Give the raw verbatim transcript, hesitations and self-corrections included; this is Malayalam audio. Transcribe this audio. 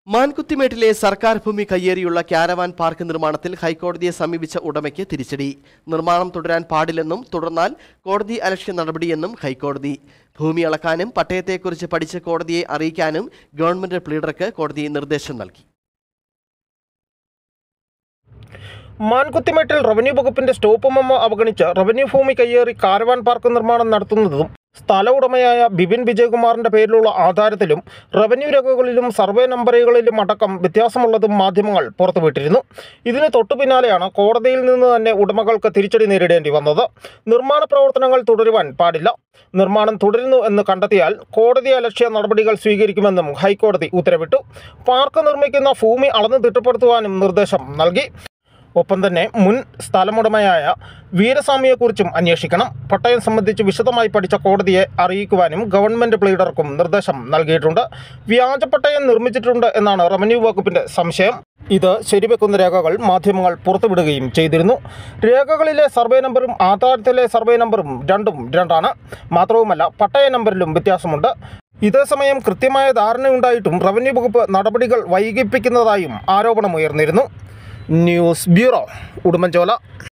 മാൻകുത്തിമേട്ടിലെ സർക്കാർ ഭൂമി കയ്യേറിയുള്ള ക്യാരവാൻ പാർക്ക് നിർമ്മാണത്തിൽ ഹൈക്കോടതിയെ സമീപിച്ച ഉടമയ്ക്ക് തിരിച്ചടി. നിർമ്മാണം തുടരാൻ പാടില്ലെന്നും തുടർന്നാൽ കോടതി അലക്ഷ്യ നടപടിയെന്നും ഹൈക്കോടതി. ഭൂമി അളക്കാനും പട്ടയത്തെക്കുറിച്ച് പഠിച്ച് കോടതിയെ അറിയിക്കാനും ഗവൺമെന്റ് പ്ലീഡർക്ക് കോടതി നിർദ്ദേശം നൽകി. മാൻകുത്തിമേട്ടിൽ റവന്യൂ വകുപ്പിന്റെ സ്റ്റോപ്പ് മെമ്മോ അവഗണിച്ച് റവന്യൂ ഭൂമി കയ്യേറി കാരവാൻ പാർക്ക് നിർമ്മാണം നടത്തുന്നതും സ്ഥല ഉടമയായ ബിപിൻ വിജയകുമാറിന്റെ പേരിലുള്ള ആധാരത്തിലും റവന്യൂ രേഖകളിലും സർവേ നമ്പറുകളിലും അടക്കം വ്യത്യാസമുള്ളതും മാധ്യമങ്ങൾ പുറത്തുവിട്ടിരുന്നു. ഇതിന് തൊട്ടു പിന്നാലെയാണ് കോടതിയിൽ നിന്ന് തന്നെ ഉടമകൾക്ക് തിരിച്ചടി നേരിടേണ്ടി വന്നത്. നിർമ്മാണ പ്രവർത്തനങ്ങൾ തുടരുവാൻ പാടില്ല, നിർമ്മാണം തുടരുന്നു എന്ന് കണ്ടെത്തിയാൽ കോടതി അലക്ഷ്യ നടപടികൾ സ്വീകരിക്കുമെന്നും ഹൈക്കോടതി ഉത്തരവിട്ടു. പാർക്ക് നിർമ്മിക്കുന്ന ഭൂമി അളന്ന് തിട്ടപ്പെടുത്തുവാനും നിർദ്ദേശം നൽകി. ഒപ്പം തന്നെ മുൻ സ്ഥലമുടമയായ വീരസ്വാമിയെക്കുറിച്ചും അന്വേഷിക്കണം. പട്ടയം സംബന്ധിച്ച് വിശദമായി പഠിച്ച കോടതിയെ അറിയിക്കുവാനും ഗവൺമെൻറ് പ്ലീഡർക്കും നിർദ്ദേശം നൽകിയിട്ടുണ്ട്. വ്യാജ പട്ടയം നിർമ്മിച്ചിട്ടുണ്ട് എന്നാണ് റവന്യൂ വകുപ്പിൻ്റെ സംശയം. ഇത് ശരിവെക്കുന്ന രേഖകൾ മാധ്യമങ്ങൾ പുറത്തുവിടുകയും ചെയ്തിരുന്നു. രേഖകളിലെ സർവേ നമ്പറും ആധാരത്തിലെ സർവേ നമ്പറും രണ്ടും രണ്ടാണ്. മാത്രവുമല്ല, പട്ടയ നമ്പറിലും വ്യത്യാസമുണ്ട്. ഇതേസമയം കൃത്യമായ ധാരണയുണ്ടായിട്ടും റവന്യൂ വകുപ്പ് നടപടികൾ വൈകിപ്പിക്കുന്നതായും ആരോപണമുയർന്നിരുന്നു. News bureau, Udumbanchola.